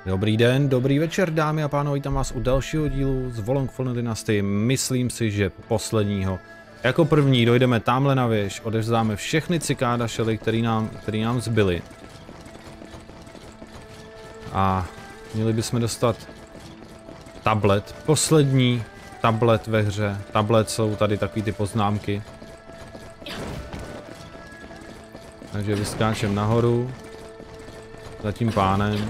Dobrý den, dobrý večer, dámy a pánové, vítám vás u dalšího dílu z Wolongfall Dynasty. Myslím si, že posledního. Jako první dojdeme tamhle na věž, odevzdáme všechny cikáda šely, který nám zbyly. A měli bychom dostat tablet, poslední tablet ve hře. Tablet jsou tady takový ty poznámky. Takže vyskáčem nahoru, za tím pánem.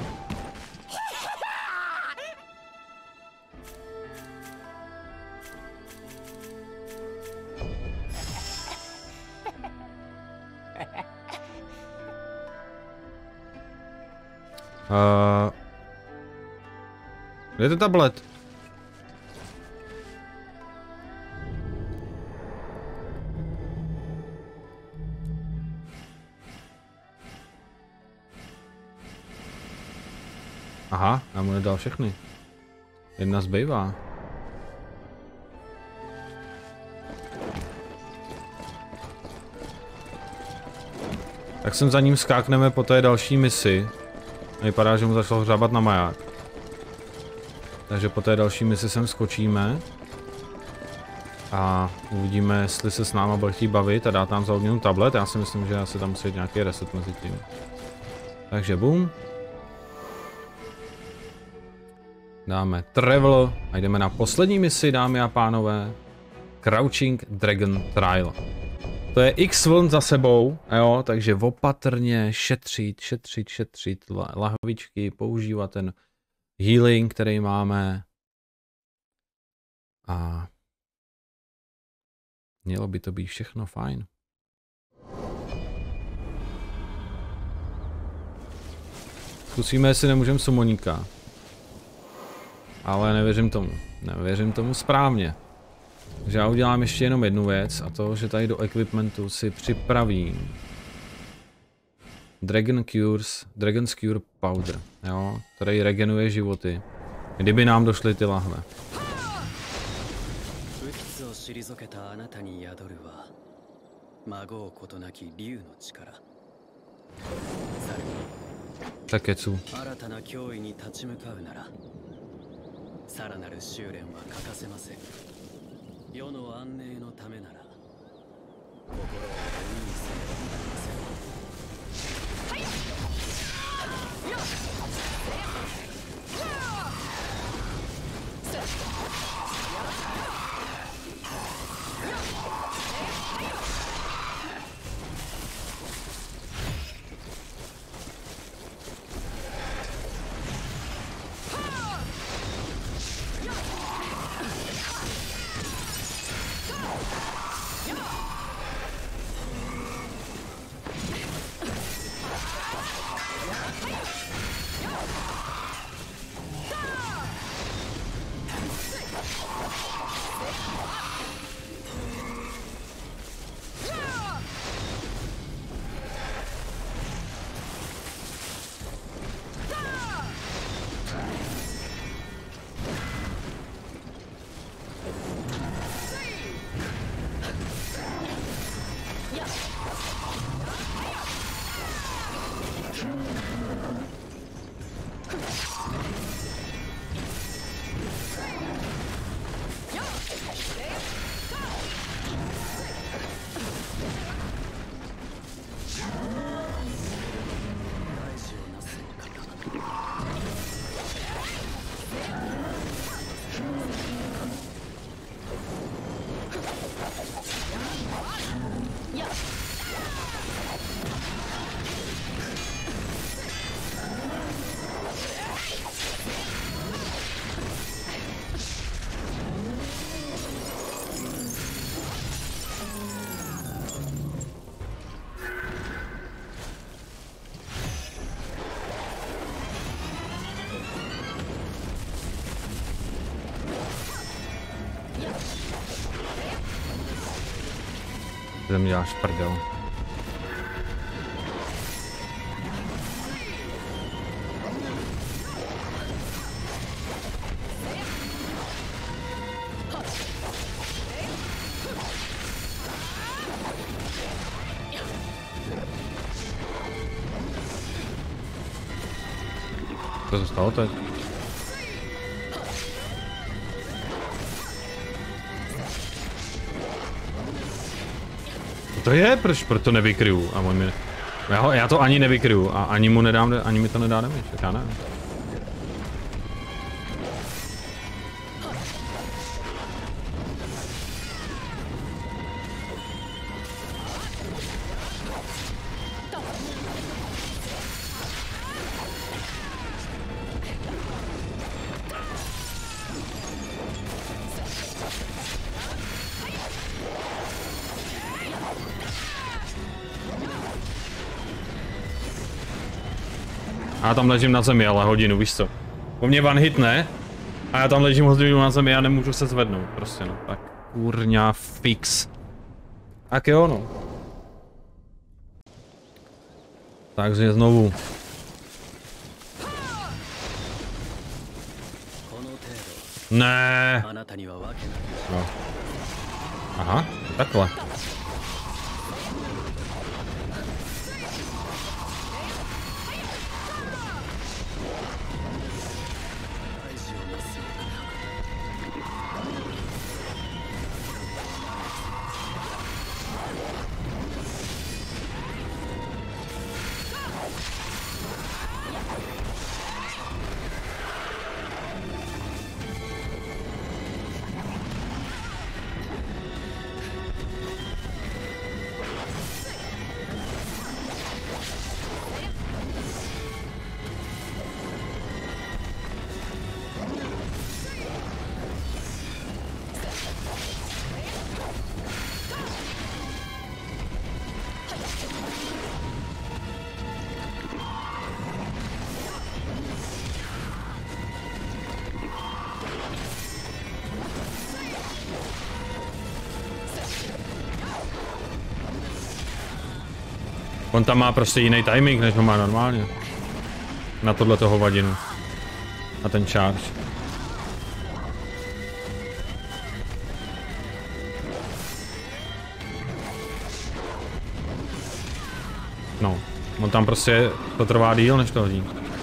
Kde je ten tablet? Aha, já mu nedal všechny. Jedna zbývá. Tak sem za ním skákneme po té další misi. Vypadá, že mu začalo hřábat na maják. Takže po té další misi sem skočíme. A uvidíme, jestli se s náma bude chtít bavit a dá tam za odměnu tablet. Já si myslím, že asi tam musí jít nějaký reset mezi tím. Takže boom. Dáme travel a jdeme na poslední misi, dámy a pánové. Crouching Dragon Trial. To je x vln za sebou, jo, takže opatrně šetřit lahvičky, používat ten healing, který máme. A mělo by to být všechno fajn. Zkusíme, jestli nemůžeme summoníka. Ale nevěřím tomu správně. Takže já udělám ještě jenom jednu věc, a to, že tady do equipmentu si připravím Dragon's Cure Powder, jo, který regenuje životy, kdyby nám došly ty lahve. Takecu. 世の安寧のためなら心を鬼にせねばなりません。 Zem děláš prdel. To se stalo teď? To je, proč to nevykryju a on mi... Já to ani nevykryju a ani mu nedám, ani mi to nedá damage, tak já nevím. A já tam ležím na zemi, ale hodinu, víš co? Po mně one hit, ne? A já tam ležím hodinu na zemi a nemůžu se zvednout, prostě no. Tak kurňa fix. Tak jo no. Takže znovu. Ne. No. Aha, takhle. On tam má prostě jiný timing, než ho má normálně. Na tohleto hovadinu. Na ten charge. No, on tam prostě to trvá díl, než to hodí.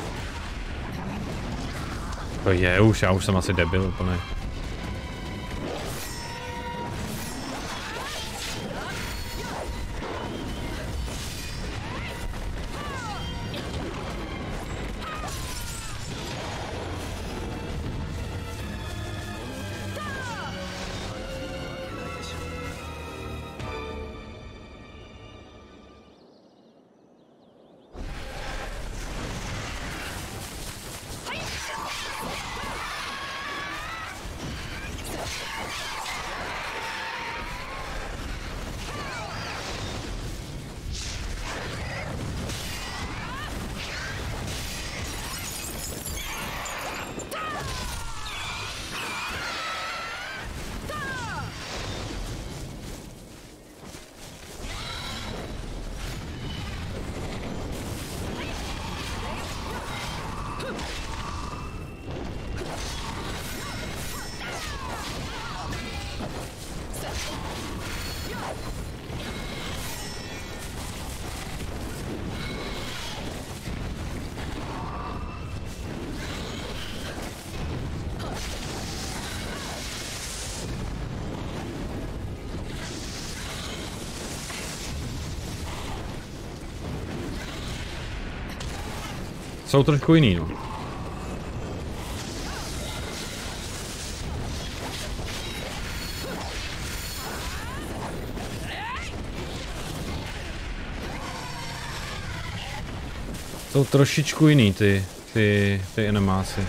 To je už, já už jsem asi debil úplně. Jsou trošku jiný, no. Jsou trošičku jiný ty animáci.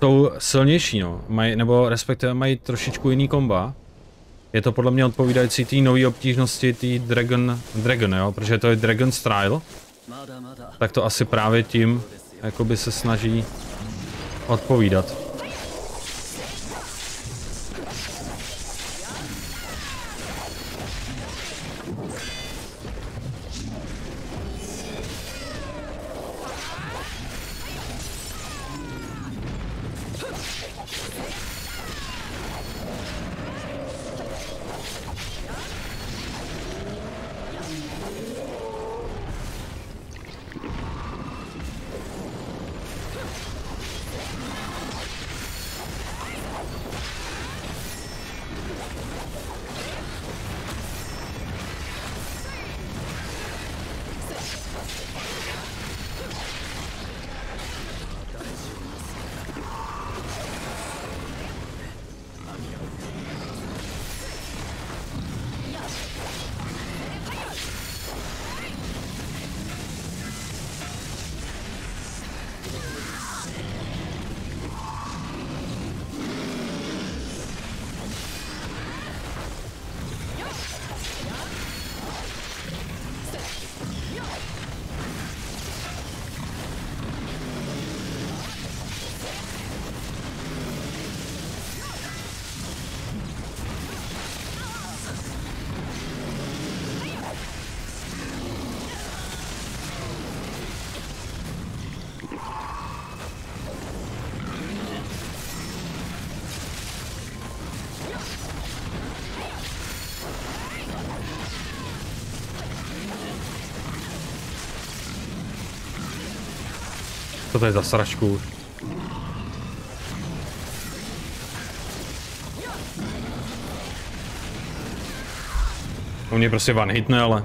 jsou silnější, no. Nebo respektive mají trošičku jiný komba. Je to podle mě odpovídající té nové obtížnosti, té Dragon, jo, protože to je Dragon's Trial. Tak to asi právě tím, jakoby se snaží odpovídat. Co to je za sračku? On mě prostě one hitne, ale...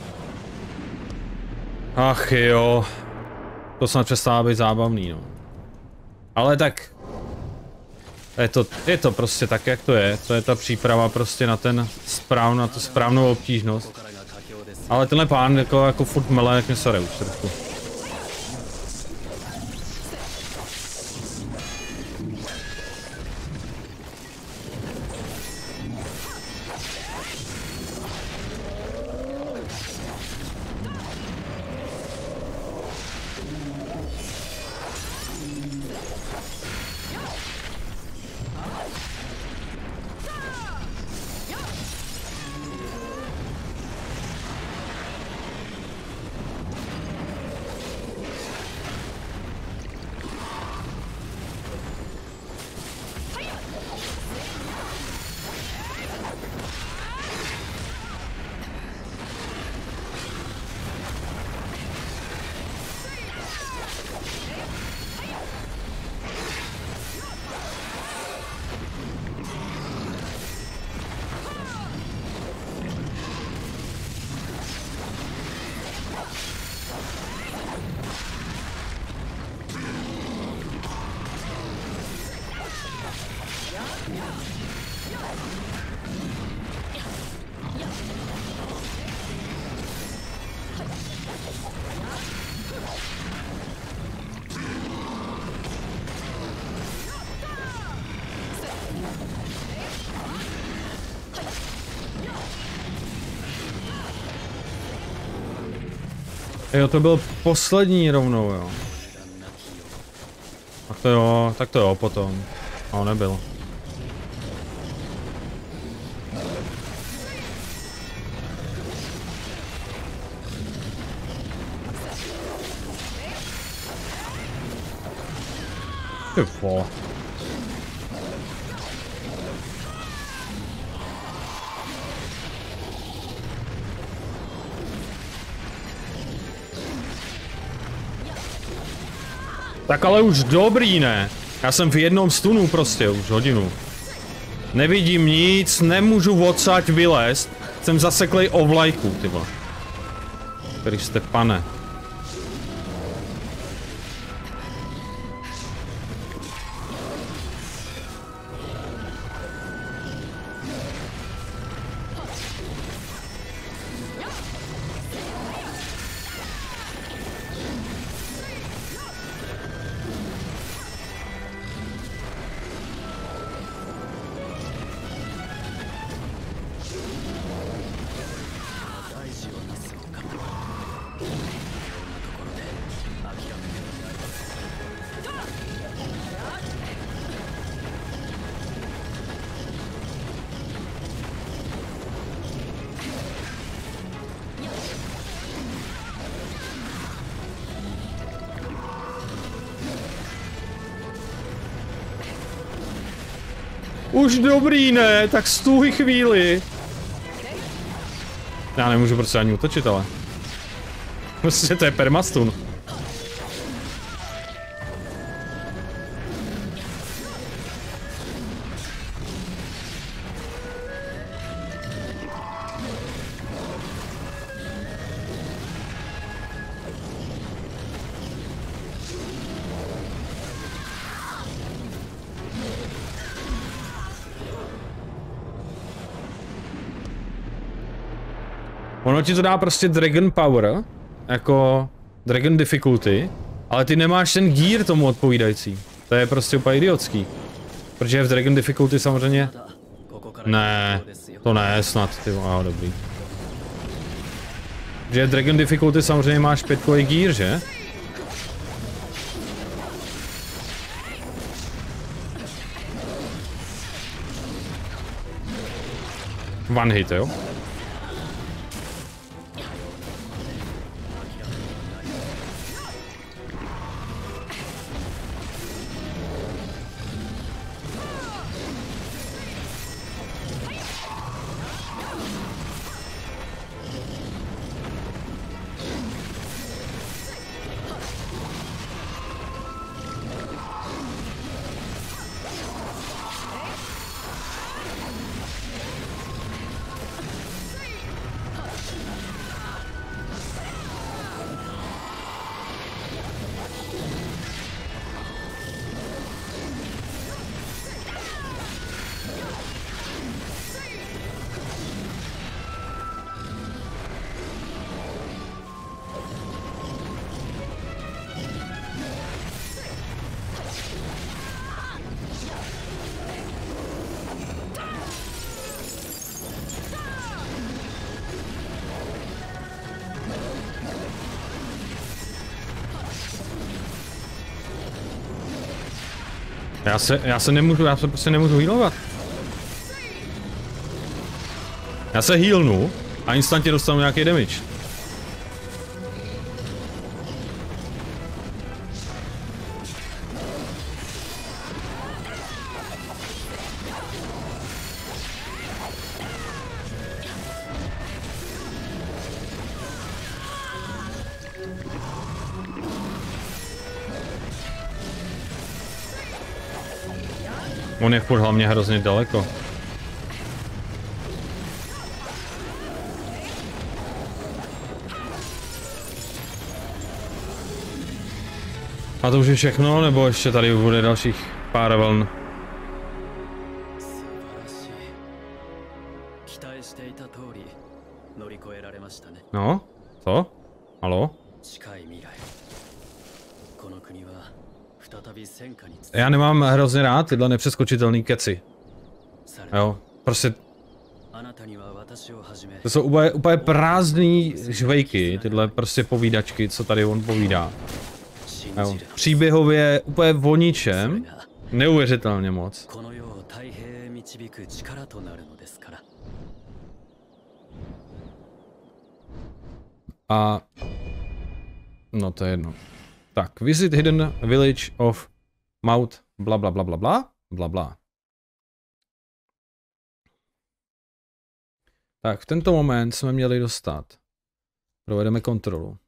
Ach jo. To snad přestává být zábavný, no. Ale tak... Je to prostě tak, jak to je. To je ta příprava prostě na na tu správnou obtížnost. Ale tenhle pán jako furt mele, jak mě sere už trošku. Jo, to byl poslední rovnou, jo. Tak to jo, potom. No, nebyl. Ty vole. Tak ale už dobrý, ne? Já jsem v jednom stunu prostě už hodinu. Nevidím nic, nemůžu odsaď vylézt. Jsem zaseklej o vlajku, ty vole. Který jste, pane. Už dobrý, ne? Tak stůj chvíli. Já nemůžu prostě ani utočit, ale. Prostě to je permastun. Ono ti to dá prostě Dragon Power, jako Dragon Difficulty, ale ty nemáš ten gear tomu odpovídající. To je prostě úplně idiotský. Protože v Dragon Difficulty samozřejmě... Ne, to ne, snad, ty dobrý. Protože v Dragon Difficulty samozřejmě máš 5kový gear, že? One hit, jo? Já se prostě nemůžu healovat. Já se healnu a instantně dostanu nějaký damage. On je furt hlavně hrozně daleko. A to už je všechno, nebo ještě tady bude dalších pár vln? No? Co? Haló? Já nemám hrozně rád tyhle nepřeskočitelný keci. Jo, prostě... To jsou úplně prázdný žvejky, tyhle prostě povídačky, co tady on povídá. Jo, příběhově úplně o ničem, neuvěřitelně moc. A... No to je jedno. Tak, visit hidden village of Mount bla bla bla bla bla bla bla. Tak, v tento moment jsme měli dostat. Provedeme kontrolu.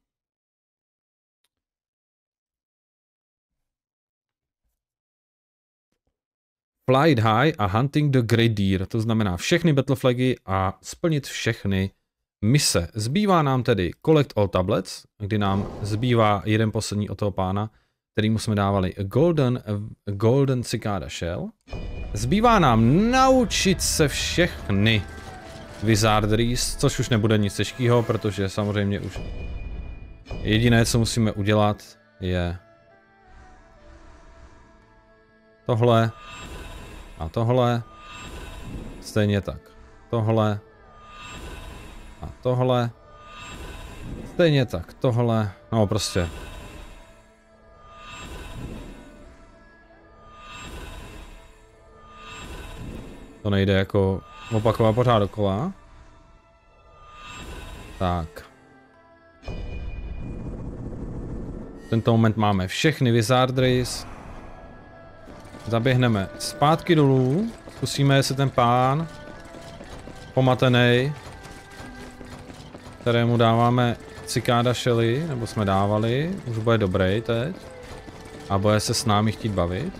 Flight high a hunting the great deer, to znamená všechny battle flagy a splnit všechny mise. Zbývá nám tedy collect all tablets, kdy nám zbývá jeden poslední od toho pána, kterýmu jsme dávali golden cicada shell. Zbývá nám naučit se všechny wizardries, což už nebude nic těžkého, protože samozřejmě už jediné, co musíme udělat, je tohle a tohle, stejně tak tohle a tohle, stejně tak tohle, no prostě. To nejde jako opakovat pořád dokola. Tak. V tento moment máme všechny wizardries. Zaběhneme zpátky dolů. Zkusíme, jestli ten pán pomatenej, kterému dáváme cikáda Shelly, nebo jsme dávali, už bude dobrý teď. A bude se s námi chtít bavit.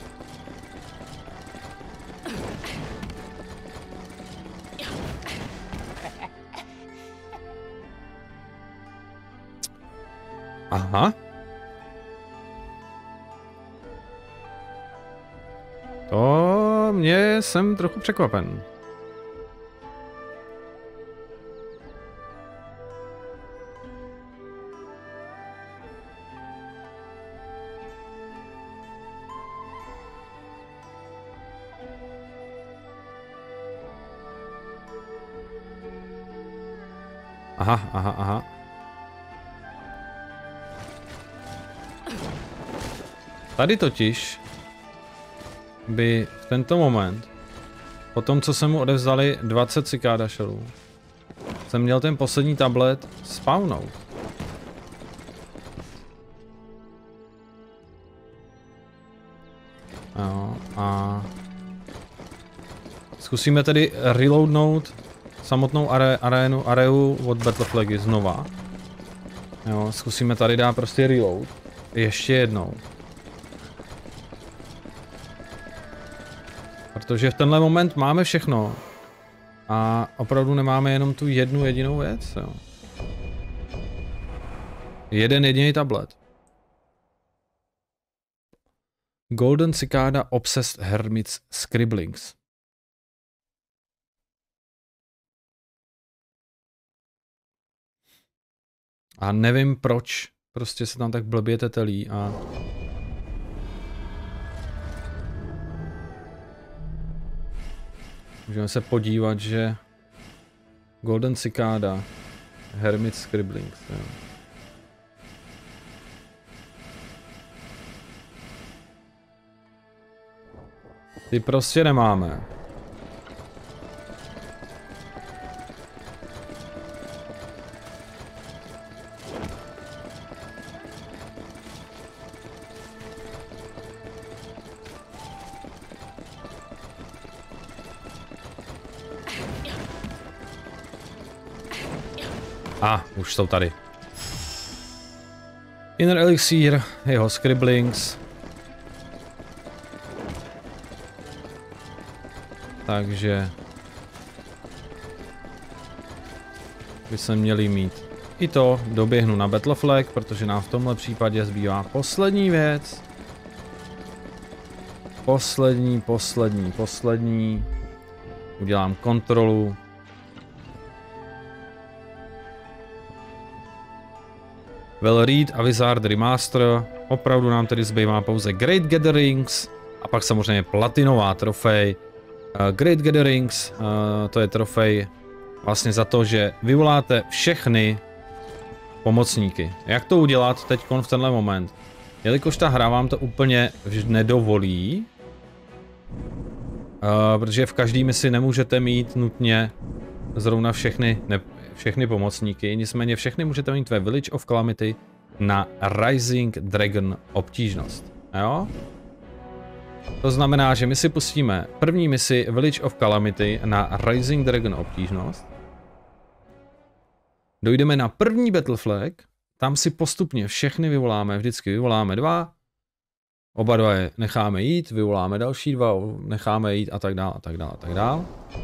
Aha. To mě jsem trochu překvapen. Aha. Tady totiž by v tento moment, po tom, co se mu odevzdali 20 cikáda shellů, jsem měl ten poslední tablet spawnout. Jo, a zkusíme tedy reloadnout samotnou areu od Battleflagy znova. Jo, zkusíme tady dát prostě reload. Ještě jednou. Protože v tenhle moment máme všechno. A opravdu nemáme jenom tu jednu jedinou věc, jo. Jeden jediný tablet. Golden Cicada Obsessed Hermit's Scribblings. A nevím proč, prostě se tam tak blbě tetelí a... Můžeme se podívat, že... Golden Cicada, Hermit's Scribblings, jo. Ty prostě nemáme. Už jsou tady. Inner Elixir, jeho Scribblings. Takže by se měli mít i to. Doběhnu na Battleflag, protože nám v tomhle případě zbývá poslední věc. Poslední. Udělám kontrolu. Well Read a Wizard Remaster. Opravdu nám tedy zbývá pouze Great Gatherings a pak samozřejmě platinová trofej. Great Gatherings, to je trofej vlastně za to, že vyvoláte všechny pomocníky. Jak to udělat teď v tenhle moment? Jelikož ta hra vám to úplně nedovolí, protože v každý misi nemůžete mít nutně zrovna všechny pomocníky, nicméně všechny můžete mít ve Village of Calamity na Rising Dragon obtížnost. Jo? To znamená, že my si pustíme první misi Village of Calamity na Rising Dragon obtížnost. Dojdeme na první Battle Flag, tam si postupně všechny vyvoláme, vždycky vyvoláme 2, oba dva je necháme jít, vyvoláme další 2, necháme jít a tak dále, a tak dále, a tak dále.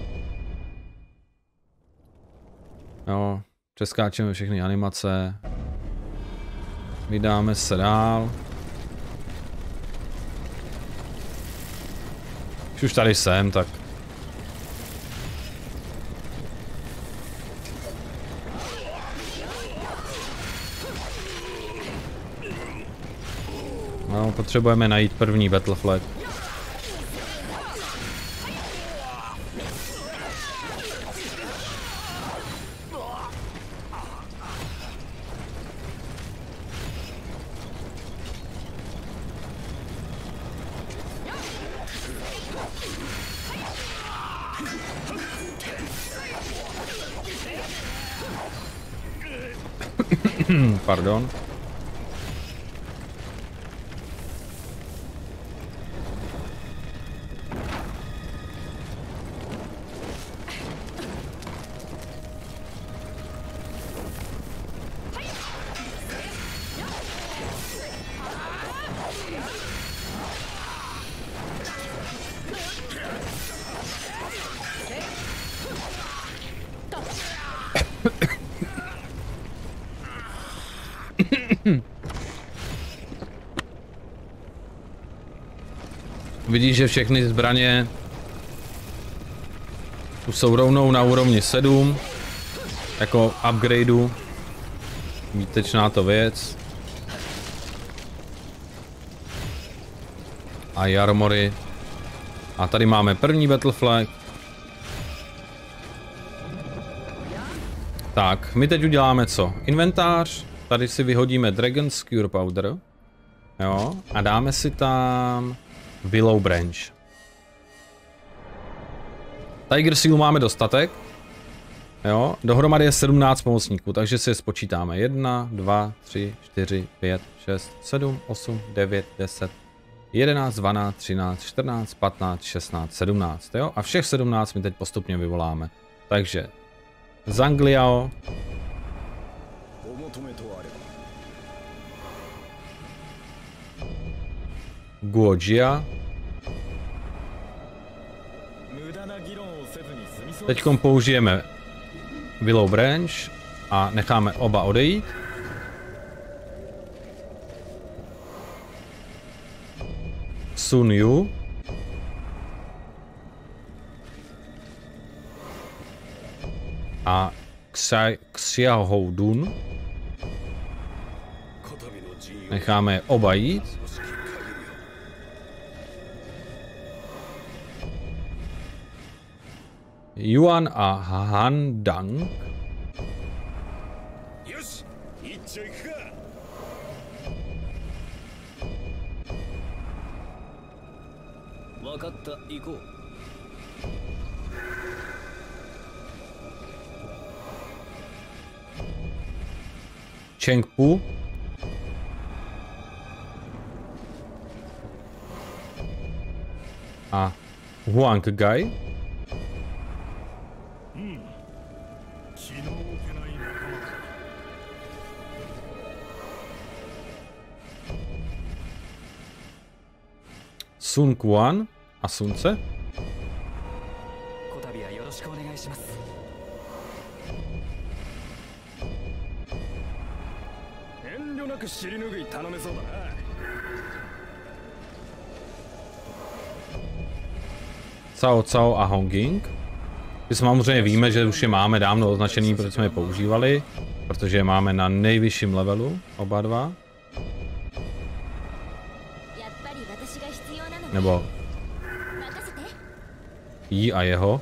Jo, přeskáčeme všechny animace. Vydáme se dál. Když už tady jsem, tak... No, potřebujeme najít první Battle Flag. Pardon. Vidíš, že všechny zbraně už jsou rovnou na úrovni 7. Jako upgradeu. Výtečná to věc. A armory. A tady máme první battle flag. Tak, my teď uděláme co? Inventář. Tady si vyhodíme Dragon Skewer Powder. Jo. A dáme si tam Willow Branch. Tiger Seal máme dostatek. Jo. Dohromady je 17 pomocníků, takže si je spočítáme. 1, 2, 3, 4, 5, 6, 7, 8, 9, 10, 11, 12, 13, 14, 15, 16, 17. Jo. A všech 17 my teď postupně vyvoláme. Takže Zangliao. Guojia. Teďkom použijeme Willow Branch a necháme oba odejít. Sun Yu. A Xiahou Dun. Necháme je oba jít. Yuan a Han Dang. Chengpu. A Huang Gai. Sun Quan a Sunce. Cao Cao a Hongjing. My samozřejmě víme, že už je máme dávno označený, protože jsme je používali, protože je máme na nejvyšším levelu, oba dva. Nebo jí a jeho.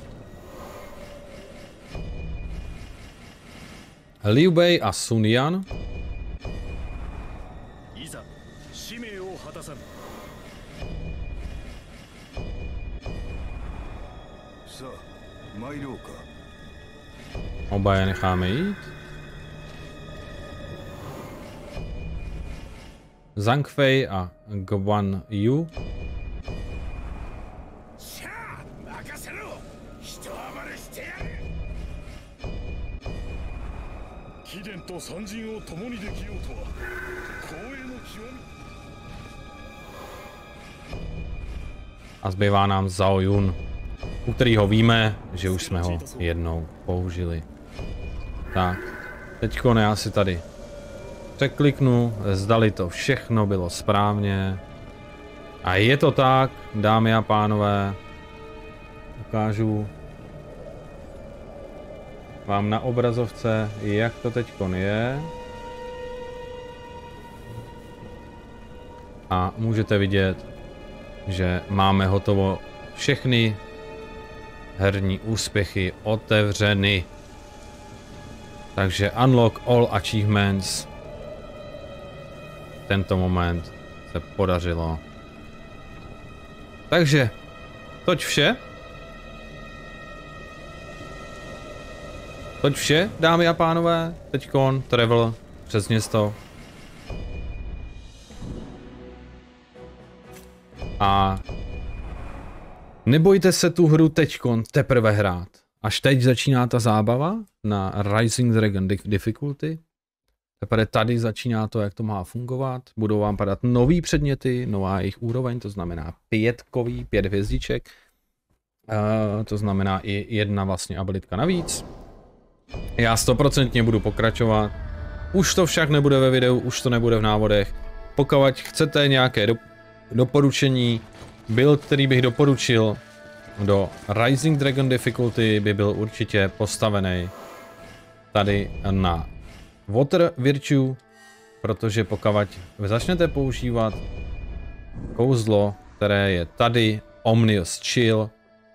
Liu Bei a Sun Yan. Oba je necháme jít. Zhang Fei a Guan Yu. A zbývá nám Zhao Yun, u kterého víme, že už jsme ho jednou použili. Tak, teďko já si tady překliknu, zdali to všechno bylo správně. A je to tak, dámy a pánové. Ukážu vám na obrazovce, jak to teďkon je. A můžete vidět, že máme hotovo všechny herní úspěchy otevřeny. Takže unlock all achievements. Tento moment se podařilo. Takže, toť vše. Toť vše, dámy a pánové. Teďkon travel přes město. A nebojte se tu hru teďkon teprve hrát. Až teď začíná ta zábava na Rising Dragon Difficulty. Teprve tady začíná to, jak to má fungovat. Budou vám padat nový předměty, nová jejich úroveň, to znamená 5 hvězdiček. To znamená i jedna vlastně abilitka navíc. Já 100% budu pokračovat Už to však nebude ve videu, už to nebude v návodech. Pokud chcete nějaké doporučení, build, který bych doporučil do Rising Dragon Difficulty, by byl určitě postavený tady na Water Virtue, protože pokud začnete používat kouzlo, které je tady, Omnious Chill,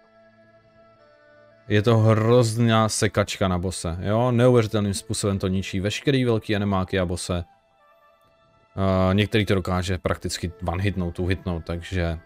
je to hrozná sekačka na bose, jo, neuvěřitelným způsobem to ničí veškerý velký enemáky a bose. Některý to dokáže prakticky one-hitnout, two-hitnout, takže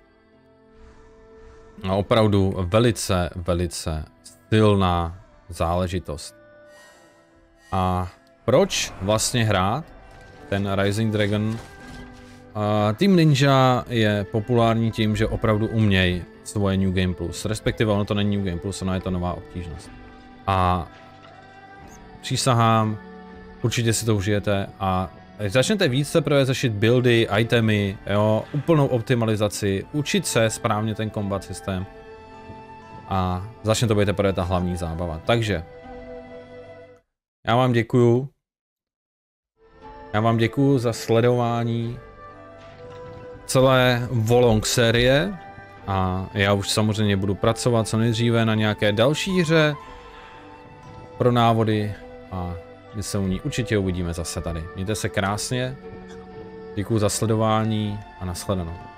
opravdu velice, velice silná záležitost. A proč vlastně hrát ten Rising Dragon? Team Ninja je populární tím, že opravdu umějí svoje New Game Plus, respektive ono to není New Game Plus, ono je to nová obtížnost. A přísahám, určitě si to užijete a začnete víc teprve řešit buildy, itemy, jo, úplnou optimalizaci, učit se správně ten combat systém a začne to být teprve ta hlavní zábava. Takže já vám děkuju. Já vám děkuju za sledování celé Wolong série a já už samozřejmě budu pracovat co nejdříve na nějaké další hře pro návody a my se u ní určitě uvidíme zase tady. Mějte se krásně, děkuju za sledování a nashledanou.